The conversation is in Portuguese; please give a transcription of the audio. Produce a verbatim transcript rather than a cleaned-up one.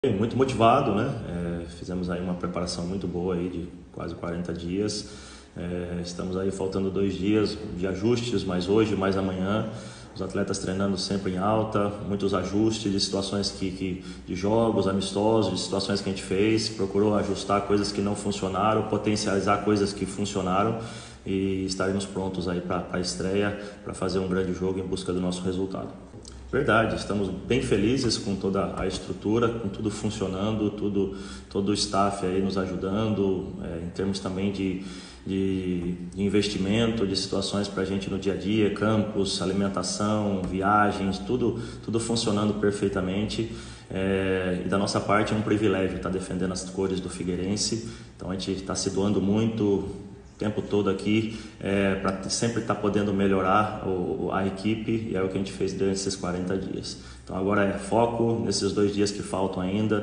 Muito motivado, né? É, fizemos aí uma preparação muito boa aí de quase quarenta dias. É, estamos aí faltando dois dias de ajustes, mais hoje, mais amanhã. Os atletas treinando sempre em alta, muitos ajustes de situações que, que de jogos amistosos, de situações que a gente fez, procurou ajustar coisas que não funcionaram, potencializar coisas que funcionaram e estaremos prontos aí para a estreia, para fazer um grande jogo em busca do nosso resultado. Verdade, estamos bem felizes com toda a estrutura, com tudo funcionando, tudo, todo o staff aí nos ajudando, é, em termos também de, de, de investimento, de situações para a gente no dia a dia, campos, alimentação, viagens, tudo, tudo funcionando perfeitamente. É, e da nossa parte é um privilégio estar defendendo as cores do Figueirense, então a gente está se doando muito o tempo todo aqui, é, para sempre estar tá podendo melhorar o, a equipe, e é o que a gente fez durante esses quarenta dias. Então agora é foco nesses dois dias que faltam ainda.